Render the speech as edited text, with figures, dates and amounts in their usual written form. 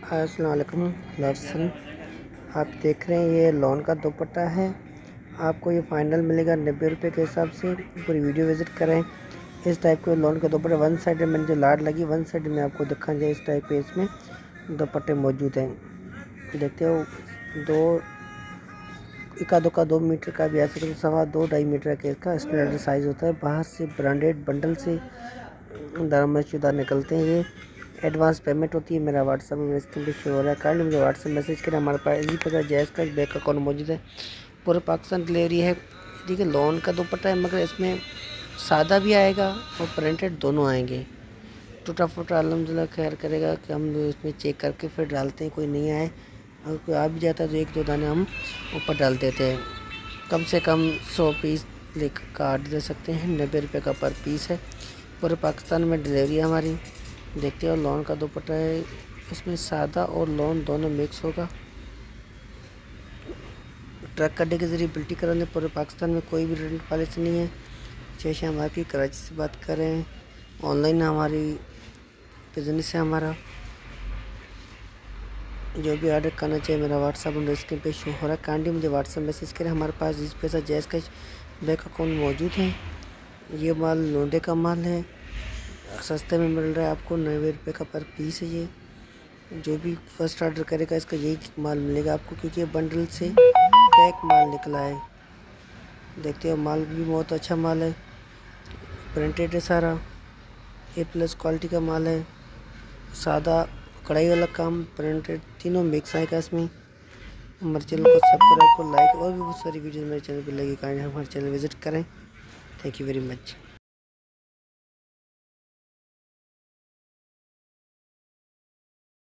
अस्सलाम वालेकुम लर्सन। आप देख रहे हैं ये लॉन का दुपट्टा है। आपको ये फाइनल मिलेगा 90 रुपये के हिसाब से। पूरी वीडियो विज़िट करें। इस टाइप के लॉन का दुपट्टा वन साइड में जो लाट लगी वन साइड में आपको दिखा जाए इस टाइप के इसमें दुपट्टे मौजूद हैं। देखते हो दो इक्का दुक्का 2 मीटर का भी आ सकता है, 2.25 मीटर का इसका स्टैंडर्ड साइज़ होता है। बाहर से ब्रांडेड बंडल से दरमशुदा निकलते हैं। ये एडवांस पेमेंट होती है। मेरा व्हाट्सअप में स्क्रीन पे शो हो रहा है। काइंडली मुझे व्हाट्सअप मैसेज करें। हमारे पास इसी प्रकार जैज़ का बैक अकाउंट मौजूद है। पूरे पाकिस्तान डिलीवरी है। देखिए लॉन का दुपट्टा है मगर इसमें सादा भी आएगा और प्रिंटेड दोनों आएंगे। टूटा फूटा अल्हम्दुलिल्लाह खैर करेगा कि हम इसमें चेक करके फिर डालते हैं। कोई नहीं आए अगर कोई आ भी जाता है तो 1-2 दाने हम ऊपर डाल देते हैं। कम से कम 100 पीस लेकर काट दे सकते हैं। 90 रुपये का पर पीस है। पूरे पाकिस्तान में डिलीवरी है हमारी। देखते हो लॉन का दुपट्टा है। इसमें सादा और लॉन दोनों मिक्स होगा। ट्रक कड्डे के ज़रिए बिल्टी कराने पूरे पाकिस्तान में कोई भी रिटर्न पॉलिसी नहीं है। जैसे हम आपकी कराची से बात कर रहे हैं। ऑनलाइन हमारी बिजनेस है हमारा। जो भी ऑर्डर करना चाहिए मेरा व्हाट्सअप नंबर स्क्रीन पे शो हो रहा है। काइंडली मुझे व्हाट्सअप मैसेज करें। हमारे पास इस पैसा जैज़ का बैंक अकाउंट मौजूद है। ये माल लोंडे का माल है। सस्ते में मिल रहा है आपको। 90 रुपये का पर पीस है। ये जो भी फर्स्ट ऑर्डर करेगा इसका यही माल मिलेगा आपको, क्योंकि ये बंडल से पैक माल निकला है। देखते हो माल भी बहुत अच्छा माल है। प्रिंटेड है सारा। A+ क्वालिटी का माल है। सादा कढ़ाई वाला काम प्रिंटेड तीनों मिक्स आएगा इसमें। हमारे चैनल को सब्सक्राइब को लाइक और भी बहुत सारी वीडियो मेरे चैनल पर लगी। काइंडली हमारे चैनल विजिट करें। Thank you very much.